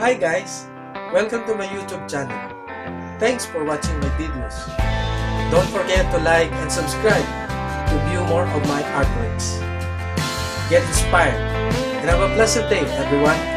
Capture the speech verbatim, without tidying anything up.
Hi guys! Welcome to my YouTube channel. Thanks for watching my videos. Don't forget to like and subscribe to view more of my artworks. Get inspired and have a pleasant day, everyone!